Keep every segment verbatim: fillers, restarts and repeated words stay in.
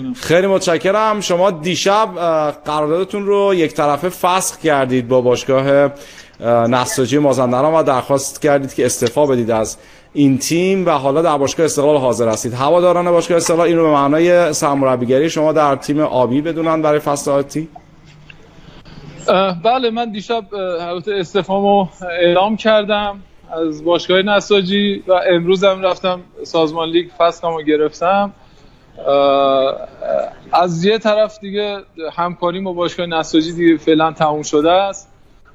ممنونم. خیلی متشکرم. شما دیشب قراردادتون رو یک طرفه فسخ کردید با باشگاه نساجی مازندران و درخواست کردید که استعفا بدید از این تیم و حالا در باشگاه استقلال حاضر هستید. هواداران باشگاه استقلال این رو به معنای سرمربیگری شما در تیم آبی بدونن برای فصل آتی؟ بله، من دیشب البته استعفامو اعلام کردم از باشگاه نساجی و امروز هم رفتم سازمان لیگ فسخمو گرفتم. از یه طرف دیگه همکاری با باشگاه نساجی دیگه فعلا تموم شده است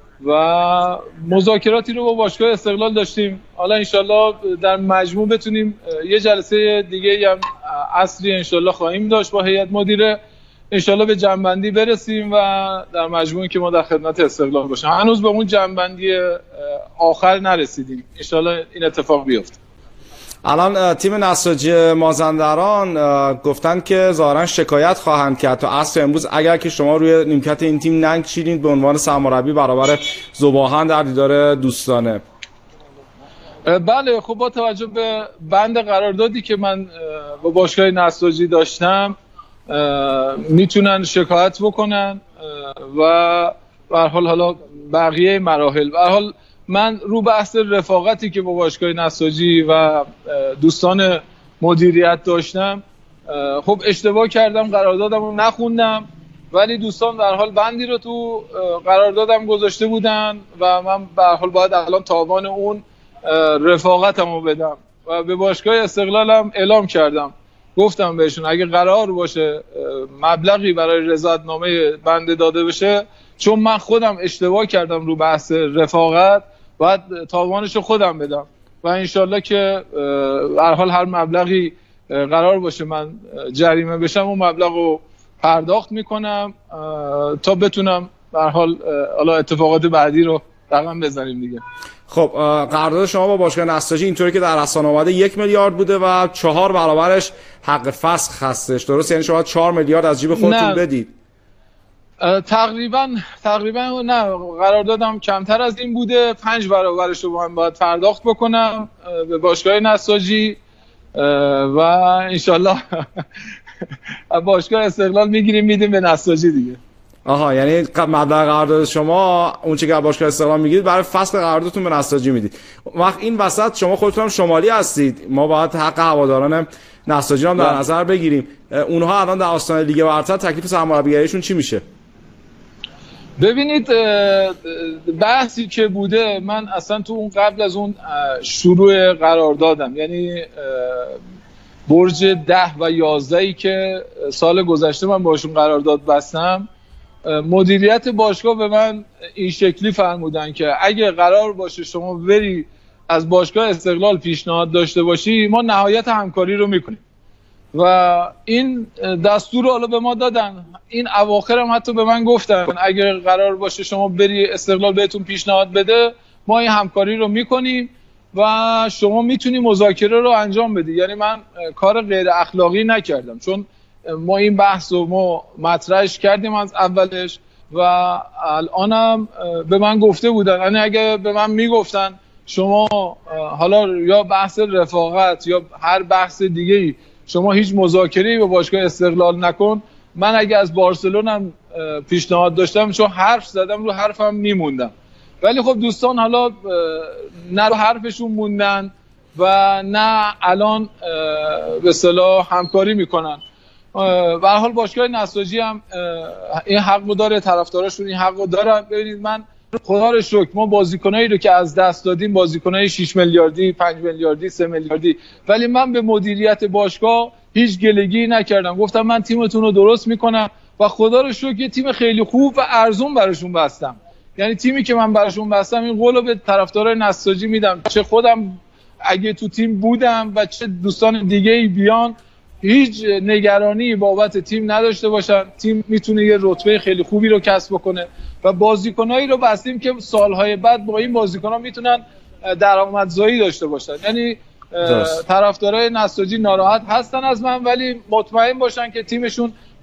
و مذاکراتی رو با باشگاه استقلال داشتیم. حالا انشالله در مجموع بتونیم یه جلسه دیگه هم عصری انشالله خواهیم داشت با هیئت مدیره، انشالله به جنبندی برسیم و در مجموع که ما در خدمت استقلال باشیم. هنوز به اون جنبندی آخر نرسیدیم، انشالله این اتفاق بیفته. الان تیم نساجی مازندران گفتن که ظاهرا شکایت خواهند کرد تا عصر امروز اگر که شما روی نیمکت این تیم ننگ چیدید به عنوان سرمربی برابر ذوباهن در دیدار دوستانه. بله، خب با توجه به بند قراردادی که من با باشگاه نساجی داشتم میتونن شکایت بکنن و به هر حال حالا بقیه مراحل به هر حال من رو بحث رفاقتی که با باشگاه نساجی و دوستان مدیریت داشتم، خب اشتباه کردم، قراردادم رو نخوندم، ولی دوستان به هر حال بندی رو تو قراردادم گذاشته بودن و من به هر حال باید الان تاوان اون رفاقتمو بدم و به باشگاه استقلالم اعلام کردم، گفتم بهشون اگه قرار باشه مبلغی برای رضایتنامه بنده داده بشه، چون من خودم اشتباه کردم رو بحث رفاقت، باید تاوانشو خودم بدم و انشالله که هر حال هر مبلغی قرار باشه من جریمه بشم اون مبلغو پرداخت میکنم تا بتونم به هر حال حالا اتفاقات بعدی رو رقم بزنیم دیگه. خب قرارداد شما با باشگاه نساجی اینطوری که در رسانه اومده یک میلیارد بوده و چهار برابرش حق فسخ هستش، درست؟ یعنی شما چهار میلیارد از جیب خودتون بدید؟ تقریبا تقریبا نه، قراردادم کمتر از این بوده، پنج برابرش رو من باید پرداخت بکنم به باشگاه نساجی و انشالله باشگاه استقلال میگیریم میدیم به نساجی دیگه. آها، یعنی مبلغ قرارداد شما اون چیزی که باشگاه استقلال میگیرید برای فصل قراردادتون به نساجی میدید. وقت این وسط شما خودتون هم شمالی هستید، ما باید حق هواداران نساجی هم در نظر بگیریم. اونها الان در آستانه لیگ برتر تکلیف سرمربیگریشون چی میشه؟ ببینید بحثی که بوده، من اصلا تو اون قبل از اون شروع قراردادم، یعنی برج ده و یازدهی که سال گذشته من باشون قرارداد بستم، مدیریت باشگاه به من این شکلی فرمودن که اگه قرار باشه شما بری از باشگاه استقلال پیشنهاد داشته باشی، ما نهایت همکاری رو میکنیم و این دستور رو حالا به ما دادن. این اواخر هم حتی به من گفتن اگه قرار باشه شما بری استقلال بهتون پیشنهاد بده، ما این همکاری رو میکنیم و شما میتونی مذاکره رو انجام بدی. یعنی من کار غیر اخلاقی نکردم، چون ما این بحث رو ما مطرحش کردیم از اولش و الانم به من گفته بودن، یعنی اگه به من میگفتن شما حالا یا بحث رفاقت یا هر بحث دیگه‌ای شما هیچ مذاکره‌ای با باشگاه استقلال نکن، من اگه از بارسلون هم پیشنهاد داشتم چون حرف زدم رو حرفم میموندم. ولی خب دوستان حالا نه رو حرفشون موندن و نه الان به اصطلاح همکاری میکنن. به هر حال باشگاه نساجی هم این حقو داره، طرفداراشون این حقو دارن. ببینید من خدا رو شکر ما بازیکنایی رو که از دست دادیم بازیکنای شش میلیاردی، پنج میلیاردی، سه میلیاردی، ولی من به مدیریت باشگاه هیچ گلگی نکردم، گفتم من تیمتون رو درست میکنم و خدا رو شکر یه تیم خیلی خوب و ارزون براشون بستم. یعنی تیمی که من براشون بستم این قولو به طرفدارای نساجی میدم، چه خودم اگه تو تیم بودم و چه دوستان دیگه‌ای بیان، هیچ نگرانی بابت تیم نداشته باشن. تیم میتونه یه رتبه خیلی خوبی رو کسب بکنه و بازیکنایی رو بستیم که سالهای بعد با این بازیکن‌ها میتونن درآمدزایی داشته باشن. یعنی طرفدارای نساجی ناراحت هستن از من، ولی مطمئن باشن که تیمشون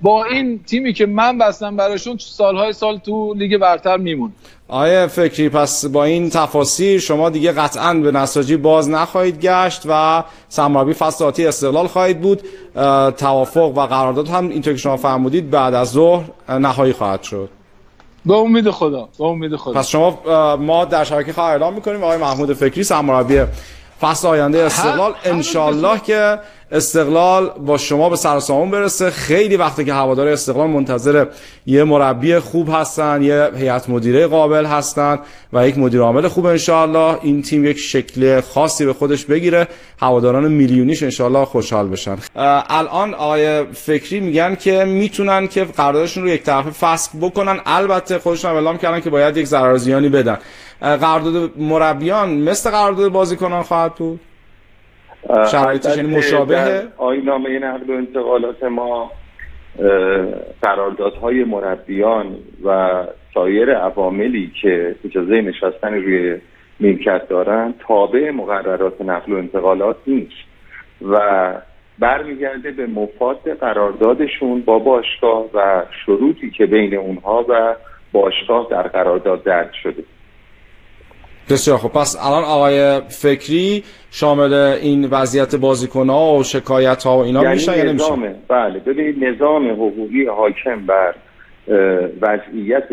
با این تیمی که من بستم براشون سالهای سال تو لیگ برتر میمون. آیه فکری، پس با این تفاصیل شما دیگه قطعاً به نساجی باز نخواهید گشت و سرمربی فصل آتی استقلال خواهید بود. توافق و قرارداد هم اینطور که شما فرمودید بعد از ظهر نهایی خواهد شد. به امید خدا، به امید خدا. پس شما ما در شبکه خبر اعلام می‌کنیم آقای محمود فکری سرمربی فصل آینده استقلال، انشالله که استقلال با شما به سر و سامون برسه. خیلی وقته که هوادار استقلال منتظر یه مربی خوب هستن، یه هیئت مدیره قابل هستن و یک مدیر عامل خوب. انشالله این تیم یک شکل خاصی به خودش بگیره، هواداران میلیونیش انشالله خوشحال بشن. الان آقای فکری میگن که میتونن که قراردادشون رو یک طرفه فسخ بکنن، البته خودشون اعلام کردن که باید یک ضررزیانی بدن. قرارداد مربیان مثل قرارداد بازیکنان خواهد بود؟ شرایطش یعنی مشابهه؟ آیین‌نامه نقل و انتقالات ما قراردادهای مربیان و سایر عواملی که اجازه نشستن روی ملکیت دارن تابع مقررات نقل و انتقالات نیست و برمیگرده به مفاد قراردادشون با باشگاه و شروطی که بین اونها و باشگاه در قرارداد درج شده. بسیار خب، پس الان آقای فکری شامل این وضعیت بازیکن‌ها و شکایت‌ها و اینا یعنی میشن یا نمیشن؟ بله، ببینید نظام حقوقی حاکم بر وضعیت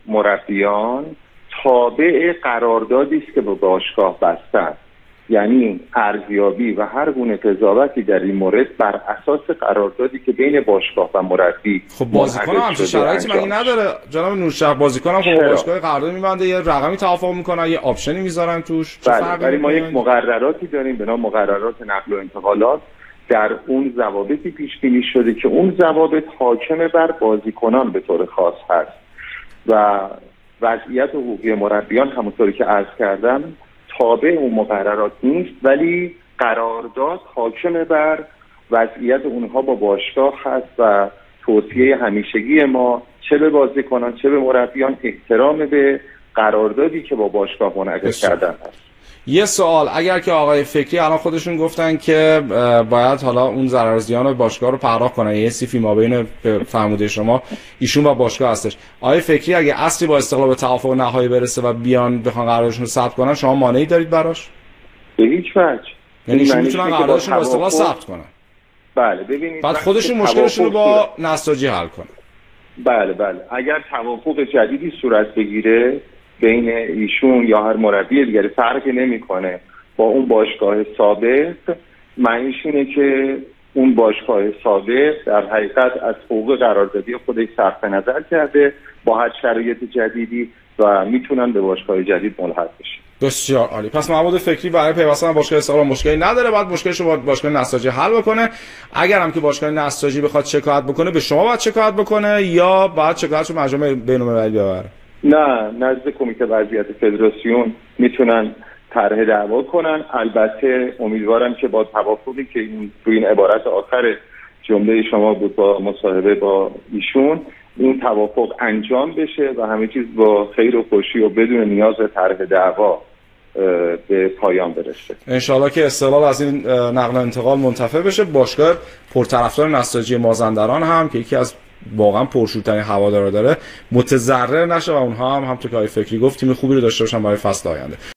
مربیان تابع قراردادی است که با باشگاه بستن، یعنی ارزیابی و هر گونه قضاوتی در این مورد بر اساس قراردادی که بین باشگاه و مربی. خب بازیکن هم همچین شرایطی مگه نداره جناب نورشهر؟ بازیکن هم خب باشگاه قرارداد می‌بنده، یه رقمی توافق میکنن، یه آپشنی میذارن توش. بله، ولی ما یک مقرراتی داریم به نام مقررات نقل و انتقالات، در اون ضوابطی پیش بینی شده که اون ضوابط حاکم بر بازیکنان به طور خاص هست و وضعیت حقوقی مربیان همونطوری که عرض کردم تابع اون مقررات نیست، ولی قرارداد حاکم بر وضعیت اونها با باشگاه هست و توصیه همیشگی ما چه به بازیکنان چه به مربیان احترام به قراردادی که با باشگاه منعقد کردن هست. یه سوال، اگر که آقای فکری الان خودشون گفتن که باید حالا اون ضررزیان باشگاه رو پرداخت کنن، یه سیفی ما بین فرموده شما ایشون با باشگاه هستش، آقای فکری اگه اصلی با استقلال به توافق نهایی برسه و بیان بخوان قراردادشون رو ثبت کنن، شما مانعی دارید براش؟ به هیچ وجه. یعنی ایشون میتونن قراردادشون رو با استقلال ثبت کنن؟ بله، ببینید بعد خودشون مشکلشون رو با نساجی حل کنن. بله بله، اگر توافق جدیدی صورت بگیره بین ایشون یا هر مربی دیگری فرقی نمیکنه با اون باشگاه سابق، معنیش اینه که اون باشگاه سابق در حقیقت از حقوق قراردادی خودش صرف نظر کرده با هر شرایط جدیدی و میتونن به باشگاه جدید ملحق بشن. بسیار عالی. پس محمود فکری برای پیوستن باشگاه استقلال مشکلی نداره، بعد مشکلش رو با باشگاه نساجی حل بکنه. اگر هم که باشگاه نساجی بخواد شکایت بکنه، به شما باید شکایت بکنه یا باید شکایتش رو مجمع بین‌المللی ببره؟ نه، نزد کمیته وضعیت فدراسیون میتونن طرح دعوا کنن. البته امیدوارم که با توافقی که این تو این عبارت آخر جمله شما بود با مصاحبه با ایشون، این توافق انجام بشه و همه چیز با خیر و خوشی و بدون نیاز به طرح دعوا به پایان برسه. انشالله که استقلال از این نقل و انتقال منتفع بشه. باشگاه پرطرفدار نساجی مازندران هم که یکی از واقعا پرشورترین هوادارا داره متضرر نشه و اونها هم همونطور که آقای فکری گفت تیم خوبی رو داشته باشن برای فصل آینده.